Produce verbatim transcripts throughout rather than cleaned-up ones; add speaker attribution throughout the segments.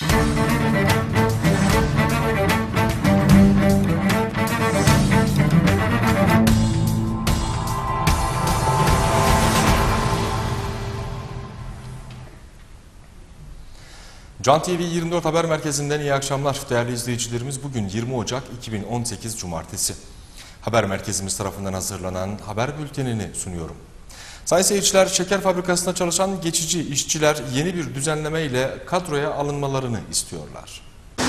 Speaker 1: Can T V yirmi dört Haber Merkezi'nden iyi akşamlar değerli izleyicilerimiz. Bugün yirmi Ocak iki bin on sekiz Cumartesi. Haber Merkezimiz tarafından hazırlanan haber bültenini sunuyorum. Sayın seyirciler, şeker fabrikasında çalışan geçici işçiler yeni bir düzenleme ile kadroya alınmalarını istiyorlar.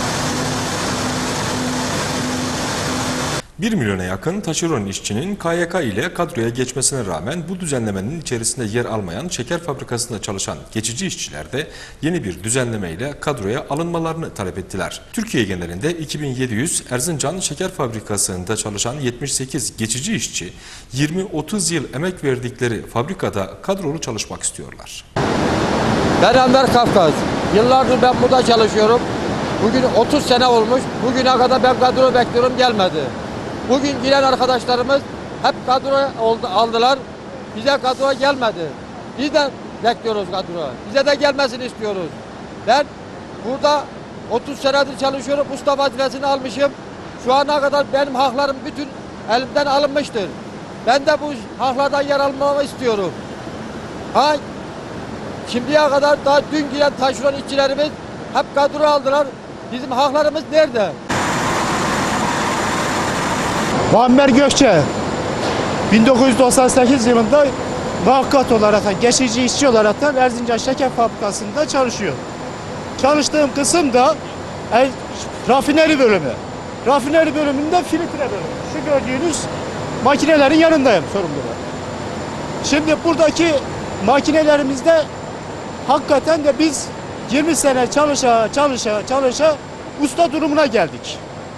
Speaker 1: bir milyona yakın taşeron işçinin K Y K ile kadroya geçmesine rağmen bu düzenlemenin içerisinde yer almayan şeker fabrikasında çalışan geçici işçiler de yeni bir düzenleme ile kadroya alınmalarını talep ettiler. Türkiye genelinde iki bin yedi yüz Erzincan Şeker Fabrikası'nda çalışan yetmiş sekiz geçici işçi yirmi otuz yıl emek verdikleri fabrikada kadrolu çalışmak istiyorlar.
Speaker 2: Ben Enver Kafkas. Yıllardır ben burada çalışıyorum. Bugün otuz sene olmuş. Bugüne kadar ben kadro bekliyorum, gelmedi. Bugün giren arkadaşlarımız hep kadro oldu, aldılar. Bize kadro gelmedi. Biz de bekliyoruz kadro. Bize de gelmesini istiyoruz. Ben burada otuz senedir çalışıyorum. Usta vazifesini almışım. Şu ana kadar benim haklarım bütün elimden alınmıştır. Ben de bu haklardan yer almamı istiyorum. Ha, şimdiye kadar daha dün giren taşeron işçilerimiz hep kadro aldılar. Bizim haklarımız nerede?
Speaker 3: Muammer Gökçe bin dokuz yüz doksan sekiz yılında muhakkak olarak geçici işçi olarak Erzincan Şeker Fabrikası'nda çalışıyor. Çalıştığım kısım da e, rafineri bölümü. Rafineri bölümünde filtre bölümü. Şu gördüğünüz makinelerin yanındayım sorumlu. Şimdi buradaki makinelerimizde hakikaten de biz yirmi sene çalışa çalışa çalışa usta durumuna geldik.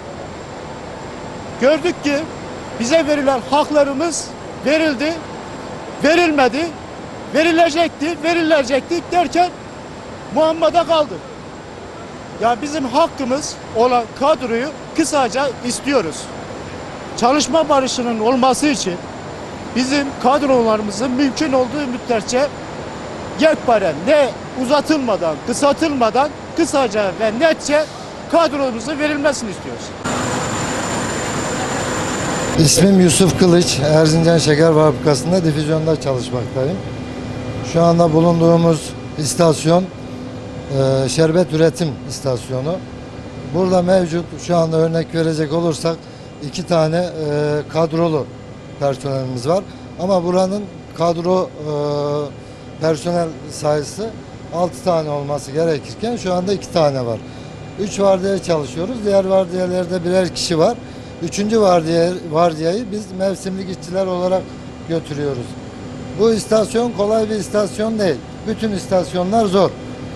Speaker 3: Gördük ki bize verilen haklarımız verildi, verilmedi, verilecekti, verilecekti derken muammada kaldı. Ya bizim hakkımız olan kadroyu kısaca istiyoruz. Çalışma barışının olması için bizim kadrolarımızın mümkün olduğu müddetçe yekpare ne uzatılmadan, kısaltılmadan kısaca ve netçe kadromuzu verilmesini istiyoruz.
Speaker 4: İsmim Yusuf Kılıç, Erzincan Şeker Fabrikası'nda difüzyonda çalışmaktayım. Şu anda bulunduğumuz istasyon e, şerbet üretim istasyonu. Burada mevcut, şu anda örnek verecek olursak iki tane e, kadrolu personelimiz var. Ama buranın kadro e, personel sayısı altı tane olması gerekirken şu anda iki tane var. üç vardiyaya çalışıyoruz. Diğer vardiyelerde birer kişi var. Üçüncü vardiya, vardiyayı biz mevsimlik işçiler olarak götürüyoruz. Bu istasyon kolay bir istasyon değil. Bütün istasyonlar zor.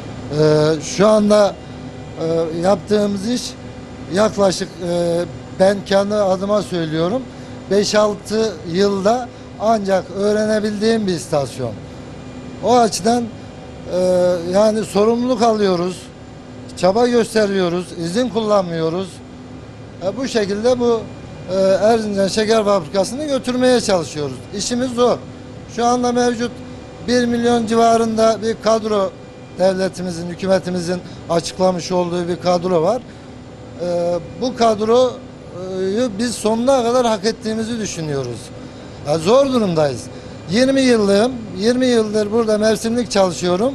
Speaker 4: Ee, şu anda e, yaptığımız iş yaklaşık e, ben kendi adıma söylüyorum beş altı yılda ancak öğrenebildiğim bir istasyon. O açıdan e, yani sorumluluk alıyoruz, çaba gösteriyoruz, izin kullanmıyoruz. E, bu şekilde bu e, Erzincan Şeker Fabrikası'nı götürmeye çalışıyoruz. İşimiz zor. Şu anda mevcut bir milyon civarında bir kadro, devletimizin, hükümetimizin açıklamış olduğu bir kadro var. E, bu kadroyu biz sonuna kadar hak ettiğimizi düşünüyoruz. E, zor durumdayız. yirmi yıllığım, yirmi yıldır burada mevsimlik çalışıyorum.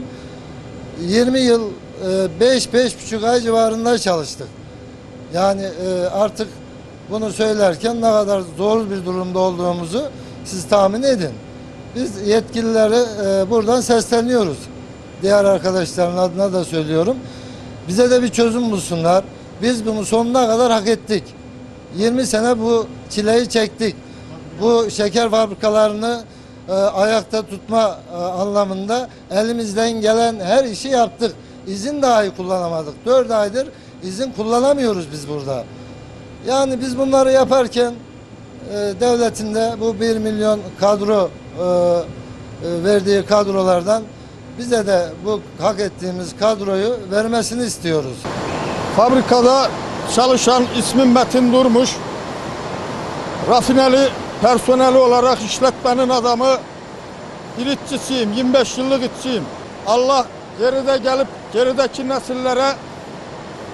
Speaker 4: yirmi yıl beş beş buçuk ay civarında çalıştık. Yani e, artık bunu söylerken ne kadar zor bir durumda olduğumuzu siz tahmin edin. Biz yetkililere e, buradan sesleniyoruz. Diğer arkadaşların adına da söylüyorum. Bize de bir çözüm bulsunlar. Biz bunu sonuna kadar hak ettik. yirmi sene bu çileyi çektik. Bu şeker fabrikalarını e, ayakta tutma e, anlamında elimizden gelen her işi yaptık. İzin dahi kullanamadık. dört aydır izin kullanamıyoruz biz burada. Yani biz bunları yaparken e, devletin de bu bir milyon kadro e, e, verdiği kadrolardan bize de bu hak ettiğimiz kadroyu vermesini istiyoruz.
Speaker 5: Fabrikada çalışan ismim Metin Durmuş. Rafineli personeli olarak işletmenin adamı, bir işçisiyim, yirmi beş yıllık işçiyim. Allah geride gelip gerideki nesillere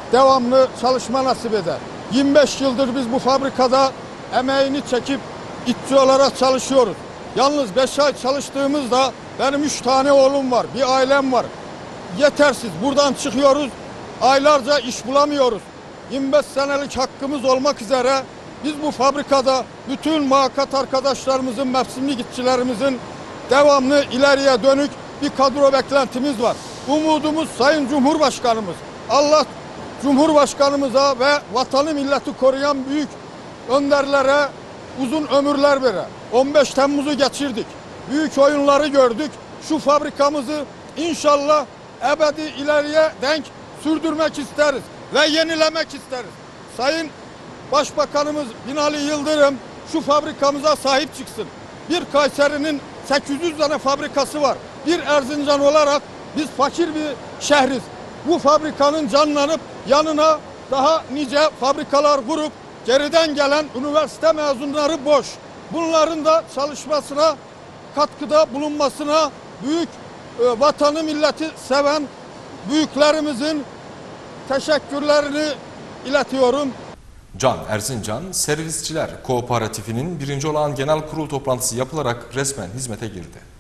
Speaker 5: devamlı çalışma nasip eder. yirmi beş yıldır biz bu fabrikada emeğini çekip işçi olarak çalışıyoruz. Yalnız beş ay çalıştığımızda benim üç tane oğlum var, bir ailem var. Yetersiz. Buradan çıkıyoruz, aylarca iş bulamıyoruz. yirmi beş senelik hakkımız olmak üzere biz bu fabrikada bütün muhakkak arkadaşlarımızın, mevsimlik işçilerimizin devamlı ileriye dönük bir kadro beklentimiz var. Umudumuz Sayın Cumhurbaşkanımız. Allah Cumhurbaşkanımıza ve vatanı milleti koruyan büyük önderlere uzun ömürler verir. on beş Temmuz'u geçirdik. Büyük oyunları gördük. Şu fabrikamızı inşallah ebedi ileriye denk sürdürmek isteriz ve yenilemek isteriz. Sayın Başbakanımız Binali Yıldırım şu fabrikamıza sahip çıksın. Bir Kayseri'nin sekiz yüz tane fabrikası var. Bir Erzincan olarak biz fakir bir şehriz. Bu fabrikanın canlanıp yanına daha nice fabrikalar kurup geriden gelen üniversite mezunları boş. Bunların da çalışmasına, katkıda bulunmasına büyük e, vatanı milleti seven büyüklerimizin teşekkürlerini iletiyorum.
Speaker 1: Can Erzincan Servisçiler Kooperatifi'nin birinci olağan genel kurul toplantısı yapılarak resmen hizmete girdi.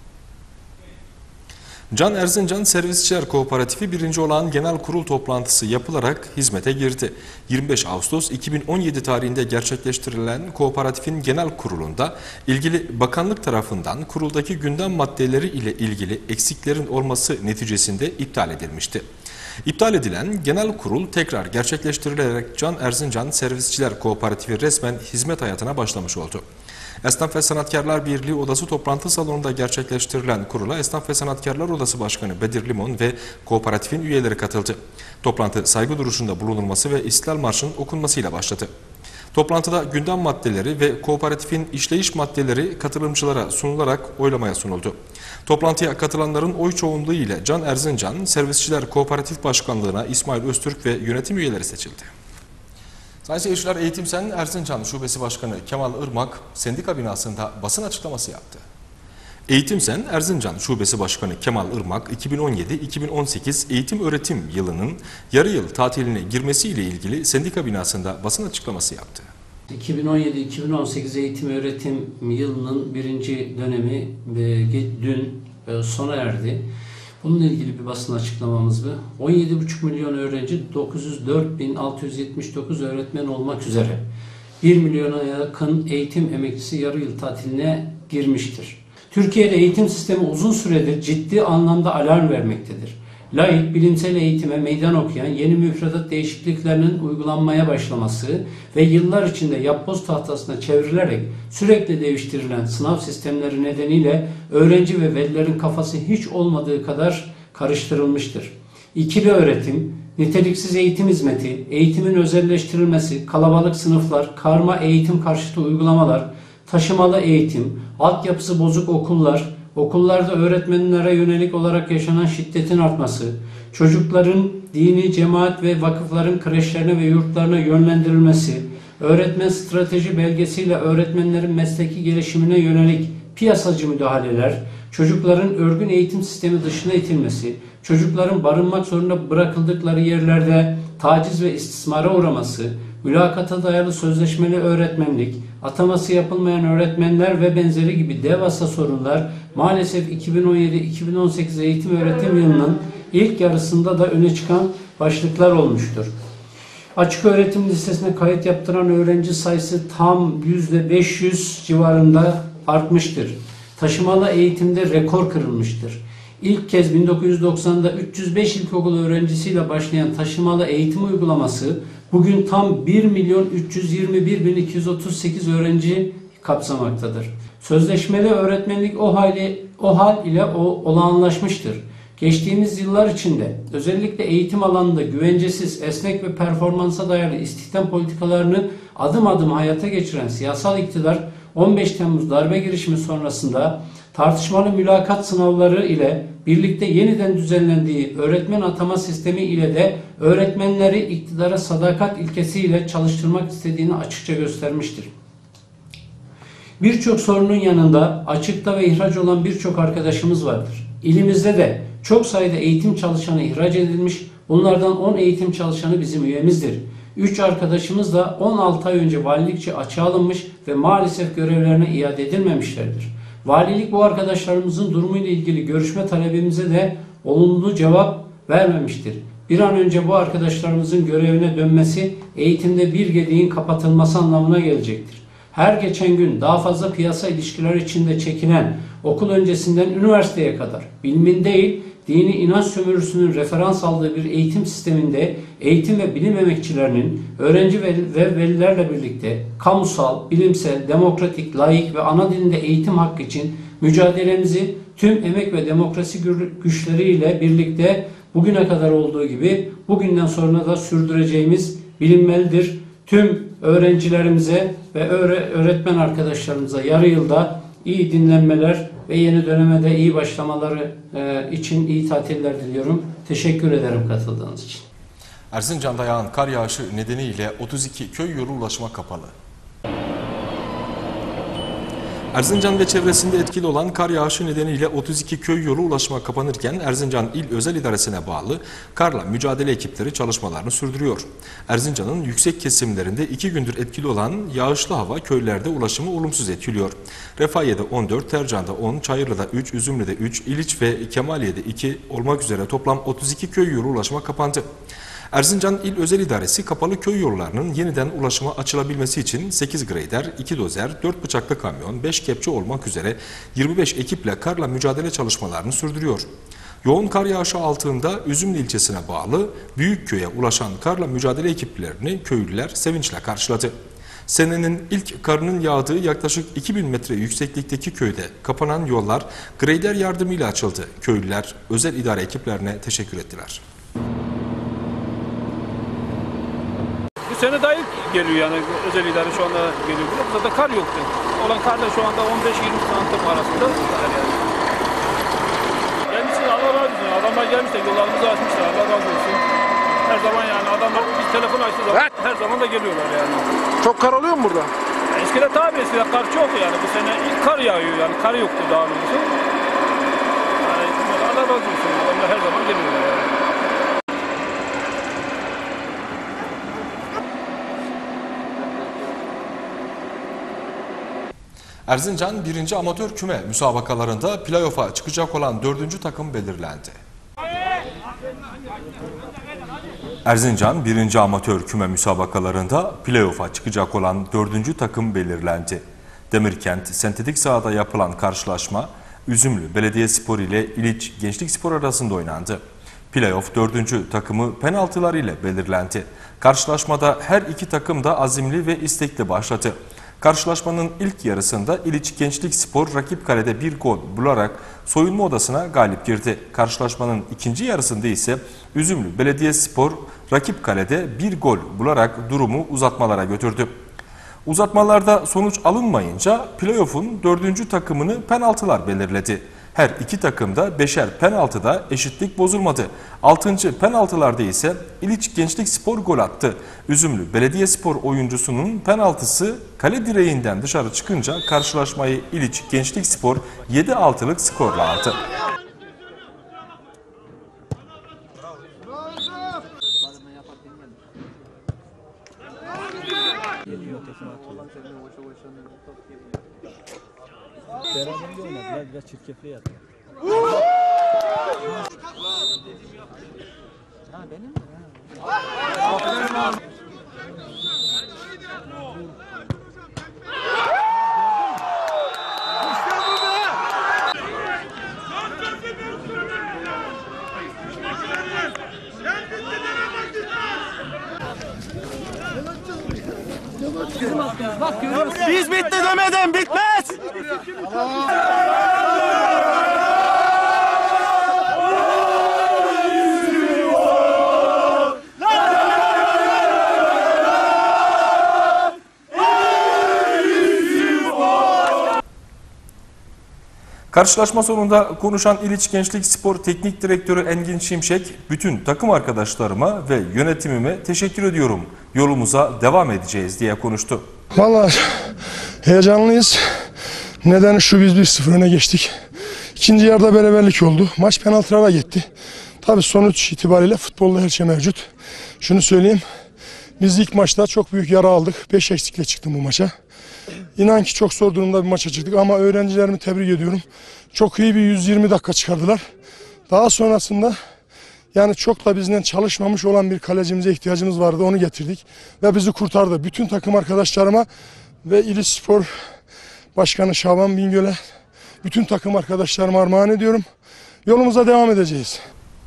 Speaker 1: Can Erzincan Servisçiler Kooperatifi birinci olağan genel kurul toplantısı yapılarak hizmete girdi. yirmi beş Ağustos iki bin on yedi tarihinde gerçekleştirilen kooperatifin genel kurulunda ilgili bakanlık tarafından kuruldaki gündem maddeleri ile ilgili eksiklerin olması neticesinde iptal edilmişti. İptal edilen genel kurul tekrar gerçekleştirilerek Can Erzincan Servisçiler Kooperatifi resmen hizmet hayatına başlamış oldu. Esnaf ve Sanatkarlar Birliği Odası toplantı salonunda gerçekleştirilen kurula Esnaf ve Sanatkarlar Odası Başkanı Bedir Limon ve kooperatifin üyeleri katıldı. Toplantı saygı duruşunda bulunulması ve İstiklal Marşı'nın okunmasıyla başladı. Toplantıda gündem maddeleri ve kooperatifin işleyiş maddeleri katılımcılara sunularak oylamaya sunuldu. Toplantıya katılanların oy çoğunluğu ile Can Erzincan Servisçiler Kooperatif Başkanlığı'na İsmail Öztürk ve yönetim üyeleri seçildi. Sayın seyirciler, Eğitimsen Erzincan Şubesi Başkanı Kemal Irmak sendika binasında basın açıklaması yaptı. Eğitimsen Erzincan Şubesi Başkanı Kemal Irmak iki bin on yedi iki bin on sekiz eğitim öğretim yılının yarı yıl tatiline girmesiyle ilgili sendika binasında basın açıklaması yaptı.
Speaker 6: iki bin on yedi iki bin on sekiz eğitim öğretim yılının birinci dönemi dün sona erdi. Bununla ilgili bir basın açıklamamız var. on yedi buçuk milyon öğrenci, dokuz yüz dört bin altı yüz yetmiş dokuz öğretmen olmak üzere bir milyona yakın eğitim emeklisi yarı yıl tatiline girmiştir. Türkiye'de eğitim sistemi uzun süredir ciddi anlamda alarm vermektedir. Laik, bilimsel eğitime meydan okuyan yeni müfredat değişikliklerinin uygulanmaya başlaması ve yıllar içinde yapboz tahtasına çevrilerek sürekli değiştirilen sınav sistemleri nedeniyle öğrenci ve velilerin kafası hiç olmadığı kadar karıştırılmıştır. İkili öğretim, niteliksiz eğitim hizmeti, eğitimin özelleştirilmesi, kalabalık sınıflar, karma eğitim karşıtı uygulamalar, taşımalı eğitim, altyapısı bozuk okullar, okullarda öğretmenlere yönelik olarak yaşanan şiddetin artması, çocukların dini, cemaat ve vakıfların kreşlerine ve yurtlarına yönlendirilmesi, öğretmen strateji belgesiyle öğretmenlerin mesleki gelişimine yönelik piyasacı müdahaleler, çocukların örgün eğitim sistemi dışına itilmesi, çocukların barınmak zorunda bırakıldıkları yerlerde taciz ve istismara uğraması, mülakata dayalı sözleşmeli öğretmenlik, ataması yapılmayan öğretmenler ve benzeri gibi devasa sorunlar maalesef iki bin on yedi iki bin on sekiz eğitim öğretim yılının ilk yarısında da öne çıkan başlıklar olmuştur. Açık öğretim listesine kayıt yaptıran öğrenci sayısı tam yüzde beş yüz civarında artmıştır. Taşımalı eğitimde rekor kırılmıştır. İlk kez bin dokuz yüz doksan'da üç yüz beş ilkokul öğrencisiyle başlayan taşımalı eğitim uygulaması bugün tam bir milyon üç yüz yirmi bir bin iki yüz otuz sekiz öğrenci kapsamaktadır. Sözleşmeli öğretmenlik o hali o hal ile o olağanlaşmıştır. Geçtiğimiz yıllar içinde özellikle eğitim alanında güvencesiz, esnek ve performansa dayalı istihdam politikalarını adım adım hayata geçiren siyasal iktidar on beş Temmuz darbe girişimi sonrasında tartışmalı mülakat sınavları ile birlikte yeniden düzenlendiği öğretmen atama sistemi ile de öğretmenleri iktidara sadakat ilkesiyle çalıştırmak istediğini açıkça göstermiştir. Birçok sorunun yanında açıkta ve ihraç olan birçok arkadaşımız vardır. İlimizde de çok sayıda eğitim çalışanı ihraç edilmiş, Bunlardan on eğitim çalışanı bizim üyemizdir. üç arkadaşımız da on altı ay önce valilikçe açığa alınmış ve maalesef görevlerine iade edilmemişlerdir. Valilik bu arkadaşlarımızın durumuyla ilgili görüşme talebimize de olumlu cevap vermemiştir. Bir an önce bu arkadaşlarımızın görevine dönmesi eğitimde bir gediğin kapatılması anlamına gelecektir. Her geçen gün daha fazla piyasa ilişkileri içinde çekilen okul öncesinden üniversiteye kadar bilimin değil, dini inanç sömürüsünün referans aldığı bir eğitim sisteminde eğitim ve bilim emekçilerinin öğrenci ve velilerle birlikte kamusal, bilimsel, demokratik, laik ve ana dilinde eğitim hakkı için mücadelemizi tüm emek ve demokrasi güçleriyle birlikte bugüne kadar olduğu gibi bugünden sonra da sürdüreceğimiz bilinmelidir. Tüm öğrencilerimize ve öğretmen arkadaşlarımıza yarı yılda iyi dinlenmeler ve yeni döneme de iyi başlamaları için iyi tatiller diliyorum. Teşekkür ederim katıldığınız için.
Speaker 1: Erzincan'da yağan kar yağışı nedeniyle otuz iki köy yolu ulaşıma kapalı. Erzincan ve çevresinde etkili olan kar yağışı nedeniyle otuz iki köy yolu ulaşıma kapanırken Erzincan İl Özel İdaresi'ne bağlı karla mücadele ekipleri çalışmalarını sürdürüyor. Erzincan'ın yüksek kesimlerinde iki gündür etkili olan yağışlı hava köylerde ulaşımı olumsuz etkiliyor. Refahiye'de on dört, Tercan'da on, Çayırlı'da üç, Üzümlü'de üç, İliç ve Kemaliye'de iki olmak üzere toplam otuz iki köy yolu ulaşıma kapandı. Erzincan İl Özel İdaresi kapalı köy yollarının yeniden ulaşıma açılabilmesi için sekiz grader, iki dozer, dört bıçaklı kamyon, beş kepçe olmak üzere yirmi beş ekiple karla mücadele çalışmalarını sürdürüyor. Yoğun kar yağışı altında Üzümlü ilçesine bağlı Büyükköy'e ulaşan karla mücadele ekiplerini köylüler sevinçle karşıladı. Senenin ilk karının yağdığı yaklaşık iki bin metre yükseklikteki köyde kapanan yollar grader yardımıyla açıldı. Köylüler özel idare ekiplerine teşekkür ettiler.
Speaker 7: Bu sene daha ilk geliyor yani özel idare şu anda geliyor. Burada da kar yoktu. Olan kar da şu anda on beş yirmi santim arasında. Yani. Gelmişsiniz, Allah razı olsun. Adamlar gelmişler, yollarımızı açmışlar. Allah razı olsun. Her zaman yani adamlar bir telefon açtığı zaman her zaman da geliyorlar yani.
Speaker 8: Çok kar oluyor mu burada?
Speaker 7: Eskiden tabii eskiden kar çoktu yani. Bu sene ilk kar yağıyor yani. Kar yoktu daha doğrusu. Yani Allah razı olsun. Adamlar her zaman geliyorlar yani.
Speaker 1: Erzincan birinci Amatör Küme müsabakalarında playoff'a çıkacak olan dördüncü takım belirlendi. Erzincan birinci Amatör Küme müsabakalarında playoff'a çıkacak olan dördüncü takım belirlendi. Demirkent sentetik sahada yapılan karşılaşma Üzümlü Belediyespor ile İliç Gençlik Spor arasında oynandı. Playoff dördüncü takımı penaltılar ile belirlendi. Karşılaşmada her iki takım da azimli ve istekli başladı. Karşılaşmanın ilk yarısında İliç Gençlik Spor rakip kalede bir gol bularak soyunma odasına galip girdi. Karşılaşmanın ikinci yarısında ise Üzümlü Belediyespor rakip kalede bir gol bularak durumu uzatmalara götürdü. Uzatmalarda sonuç alınmayınca playoff'un dördüncü takımını penaltılar belirledi. Her iki takım da beşer penaltıda eşitlik bozulmadı. Altıncı penaltılarda ise İliç Gençlik Spor gol attı. Üzümlü Belediyespor oyuncusunun penaltısı kale direğinden dışarı çıkınca karşılaşmayı İliç Gençlik Spor yedi altılık skorla aldı.
Speaker 9: Beraber olmadılar, biraz çirkefliğe yaptılar. Ha benim mi?
Speaker 8: Biz bitti demeden bitmez.
Speaker 1: Karşılaşma sonunda konuşan İliç Gençlik Spor Teknik Direktörü Engin Şimşek, bütün takım arkadaşlarıma ve yönetimime teşekkür ediyorum. Yolumuza devam edeceğiz diye konuştu.
Speaker 10: Vallahi heyecanlıyız. Nedeni şu, biz bir sıfır öne geçtik. İkinci yarıda beraberlik oldu. Maç penaltılara gitti. Tabii sonuç itibariyle futbolda her şey mevcut. Şunu söyleyeyim. Biz ilk maçta çok büyük yara aldık. beş eksikle çıktım bu maça. İnan ki çok zor durumda bir maça çıktık ama öğrencilerimi tebrik ediyorum. Çok iyi bir yüz yirmi dakika çıkardılar. Daha sonrasında yani çok da bizden çalışmamış olan bir kalecimize ihtiyacımız vardı. Onu getirdik ve bizi kurtardı. Bütün takım arkadaşlarıma ve İliç Spor Başkanı Şaban Bingöl'e, bütün takım arkadaşlarıma armağan ediyorum. Yolumuza devam edeceğiz.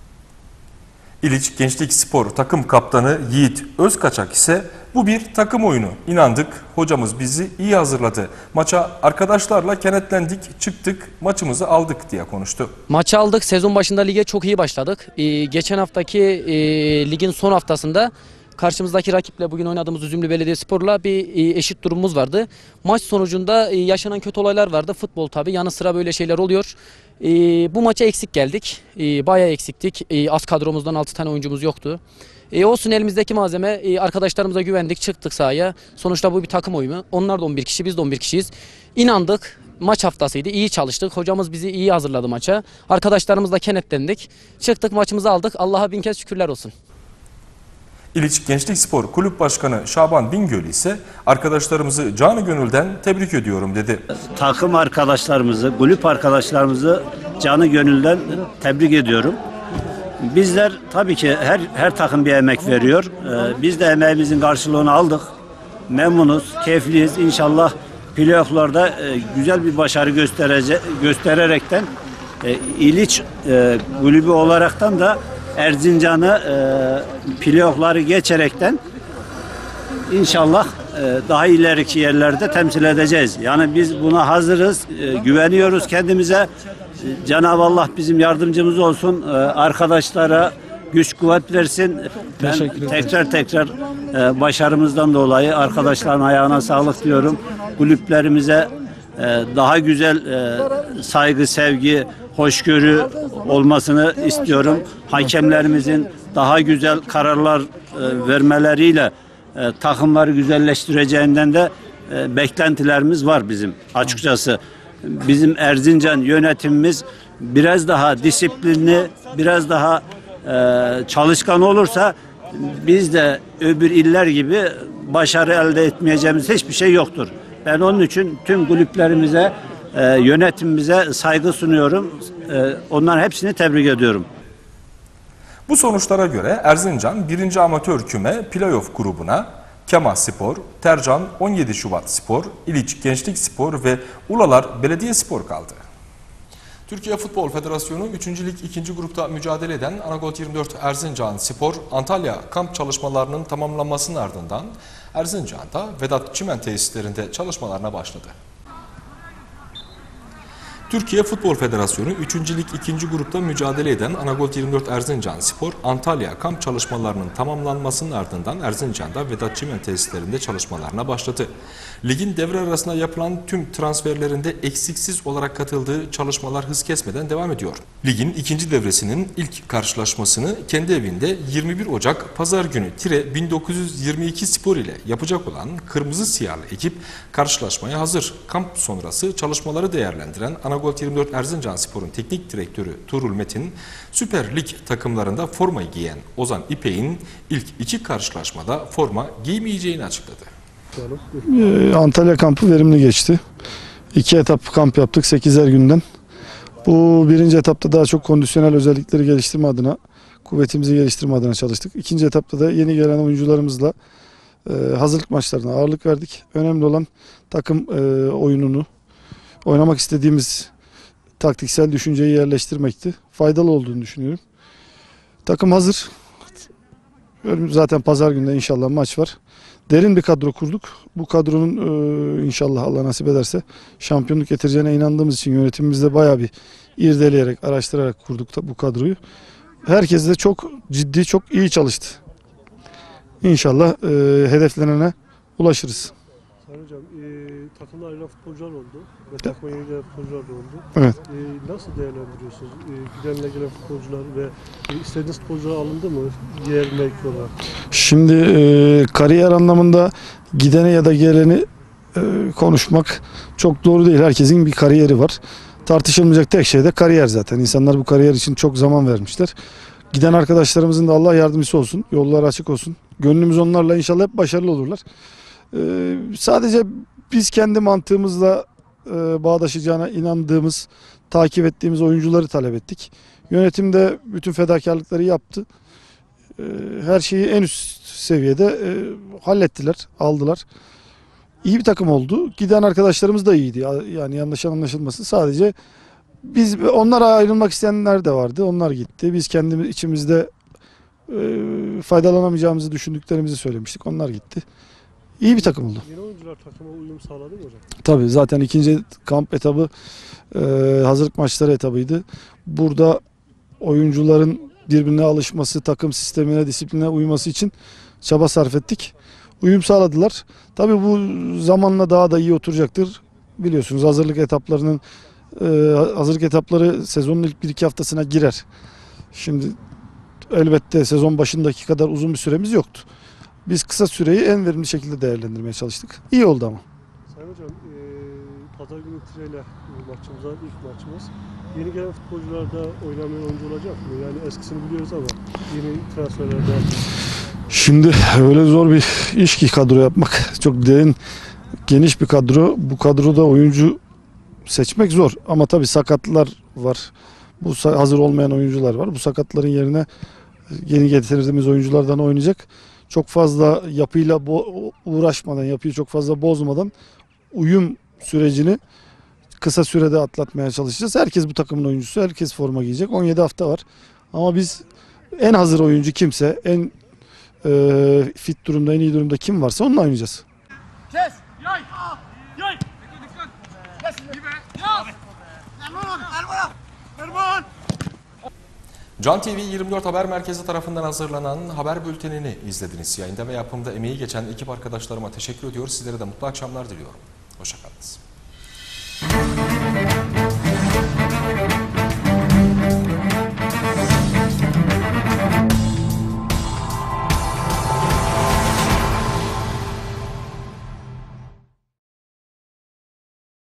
Speaker 1: İliç Gençlik Spor takım kaptanı Yiğit Özkaçak ise bu bir takım oyunu. İnandık, hocamız bizi iyi hazırladı. Maça arkadaşlarla kenetlendik, çıktık, maçımızı aldık diye konuştu.
Speaker 11: Maçı aldık, sezon başında lige çok iyi başladık. Ee, geçen haftaki e, ligin son haftasında karşımızdaki rakiple bugün oynadığımız Üzümlü Belediyespor'la bir e, eşit durumumuz vardı. Maç sonucunda e, yaşanan kötü olaylar vardı. Futbol tabii, yanı sıra böyle şeyler oluyor. E, bu maça eksik geldik. E, bayağı eksiktik. E, az kadromuzdan altı tane oyuncumuz yoktu. E, olsun, elimizdeki malzeme, e, arkadaşlarımıza güvendik, çıktık sahaya. Sonuçta bu bir takım oyunu. Onlar da on bir kişi, biz de on bir kişiyiz. İnandık. Maç haftasıydı. İyi çalıştık. Hocamız bizi iyi hazırladı maça. Arkadaşlarımızla kenetlendik. Çıktık, maçımızı aldık. Allah'a bin kez şükürler olsun.
Speaker 1: İliç Gençlik Spor Kulüp Başkanı Şaban Bingöl ise arkadaşlarımızı canı gönülden tebrik ediyorum dedi.
Speaker 12: Takım arkadaşlarımızı, kulüp arkadaşlarımızı canı gönülden tebrik ediyorum. Bizler tabii ki her her takım bir emek veriyor. Ee, biz de emeğimizin karşılığını aldık. Memnunuz, keyifliyiz. İnşallah playoff'larda e, güzel bir başarı gösterece göstererekten e, İliç e, kulübü olaraktan da Erzincan'ı e, playoff'ları geçerekten İnşallah e, daha ileriki yerlerde temsil edeceğiz. Yani biz buna hazırız, e, güveniyoruz kendimize. E, Cenab-ı Allah bizim yardımcımız olsun. E, arkadaşlara güç kuvvet versin. Ben tekrar tekrar e, başarımızdan dolayı arkadaşların ayağına sağlık diyorum. Kulüplerimize e, daha güzel e, saygı, sevgi, hoşgörü olmasını istiyorum. Hakemlerimizin daha güzel kararlar e, vermeleriyle e, takımları güzelleştireceğinden de e, beklentilerimiz var bizim açıkçası. Bizim Erzincan yönetimimiz biraz daha disiplinli, biraz daha e, çalışkan olursa biz de öbür iller gibi başarı elde etmeyeceğimiz hiçbir şey yoktur. Ben onun için tüm kulüplerimize, e, yönetimimize saygı sunuyorum. E, onların hepsini tebrik ediyorum.
Speaker 1: Bu sonuçlara göre Erzincan birinci Amatör Küme Playoff grubuna Kema Spor, Tercan on yedi Şubat Spor, İliç Gençlik Spor ve Ulalar Belediye Spor kaldı. Türkiye Futbol Federasyonu üçüncü Lig ikinci grupta mücadele eden Anagot yirmi dört Erzincan Spor, Antalya kamp çalışmalarının tamamlanmasının ardından Erzincan'da Vedat Çimen tesislerinde çalışmalarına başladı. Türkiye Futbol Federasyonu üçüncü Lig ikinci grupta mücadele eden Anagot yirmi dört Erzincan Spor, Antalya kamp çalışmalarının tamamlanmasının ardından Erzincan'da Vedat Çimen tesislerinde çalışmalarına başladı. Ligin devre arasında yapılan tüm transferlerinde eksiksiz olarak katıldığı çalışmalar hız kesmeden devam ediyor. Ligin ikinci devresinin ilk karşılaşmasını kendi evinde yirmi bir Ocak Pazar günü Tire bin dokuz yüz yirmi iki Spor ile yapacak olan Kırmızı Siyahlı ekip karşılaşmaya hazır. Kamp sonrası çalışmaları değerlendiren Anagot yirmi dört Erzincan Spor'un teknik direktörü Tuğrul Metin, Süper Lig takımlarında formayı giyen Ozan İpek'in ilk iki karşılaşmada forma giymeyeceğini açıkladı.
Speaker 10: Ee, Antalya kampı verimli geçti. İki etap kamp yaptık sekizer günden. Bu birinci etapta daha çok kondisyonel özellikleri geliştirme adına, kuvvetimizi geliştirme adına çalıştık. İkinci etapta da yeni gelen oyuncularımızla e, hazırlık maçlarına ağırlık verdik. Önemli olan takım e, oyununu, oynamak istediğimiz taktiksel düşünceyi yerleştirmekti. Faydalı olduğunu düşünüyorum. Takım hazır. Zaten pazar günde inşallah maç var. Derin bir kadro kurduk. Bu kadronun e, inşallah Allah nasip ederse şampiyonluk getireceğine inandığımız için yönetimimizde bayağı bir irdeleyerek, araştırarak kurduk da bu kadroyu. Herkes de çok ciddi, çok iyi çalıştı. İnşallah e, hedeflenene ulaşırız.
Speaker 13: Sayın Hocam, e, takımda ayrılan futbolcular oldu ve takıma yeni gelen futbolcular da oldu.
Speaker 10: Evet.
Speaker 13: E, nasıl değerlendiriyorsunuz? E, gidenle gelen futbolcular ve e, istediğiniz futbolcular alındı mı diğer mevki olarak?
Speaker 10: Şimdi e, kariyer anlamında gideni ya da geleni e, konuşmak çok doğru değil. Herkesin bir kariyeri var. Tartışılmayacak tek şey de kariyer zaten. İnsanlar bu kariyer için çok zaman vermişler. Giden arkadaşlarımızın da Allah yardımcısı olsun. Yolları açık olsun. Gönlümüz onlarla, inşallah hep başarılı olurlar. Ee, sadece biz kendi mantığımızla e, bağdaşacağına inandığımız, takip ettiğimiz oyuncuları talep ettik. Yönetim de bütün fedakarlıkları yaptı. Ee, her şeyi en üst seviyede e, hallettiler, aldılar. İyi bir takım oldu. Giden arkadaşlarımız da iyiydi. Yani yanlış anlaşılmasın. Sadece biz, onlara ayrılmak isteyenler de vardı. Onlar gitti. Biz kendimiz içimizde e, faydalanamayacağımızı düşündüklerimizi söylemiştik. Onlar gitti. İyi bir takım oldu.
Speaker 13: Yeni oyuncular takıma uyum sağladı mı hocam?
Speaker 10: Tabii zaten ikinci kamp etabı e, hazırlık maçları etabıydı. Burada oyuncuların birbirine alışması, takım sistemine, disipline uyması için çaba sarf ettik. Uyum sağladılar. Tabii bu zamanla daha da iyi oturacaktır. Biliyorsunuz hazırlık etaplarının e, hazırlık etapları sezonun ilk bir iki haftasına girer. Şimdi elbette sezon başındaki kadar uzun bir süremiz yoktu. Biz kısa süreyi en verimli şekilde değerlendirmeye çalıştık. İyi oldu ama.
Speaker 13: Sayın hocam, e, pazar günü Tire'yle maçımıza, ilk maçımız. Yeni gelen futbolcular da oynamayan oyuncu olacak mı? Yani eskisini biliyoruz ama yeni transferlerde...
Speaker 10: Şimdi öyle zor bir iş ki kadro yapmak. Çok derin, geniş bir kadro. Bu kadroda oyuncu seçmek zor. Ama tabii sakatlar var. Bu hazır olmayan oyuncular var. Bu sakatların yerine yeni getirdiğimiz oyunculardan oynayacak. Çok fazla yapıyla uğraşmadan, yapıyı çok fazla bozmadan uyum sürecini kısa sürede atlatmaya çalışacağız. Herkes bu takımın oyuncusu, herkes forma giyecek. on yedi hafta var. Ama biz en hazır oyuncu kimse, en e, fit durumda, en iyi durumda kim varsa onunla oynayacağız.
Speaker 8: Kes! Yay! Yay! Kes! Yaz! Erman! Erman! Erman!
Speaker 1: Can T V yirmi dört Haber Merkezi tarafından hazırlanan haber bültenini izlediniz. Yayında ve yapımda emeği geçen ekip arkadaşlarıma teşekkür ediyoruz. Sizlere de mutlu akşamlar diliyorum. Hoşça kalınız.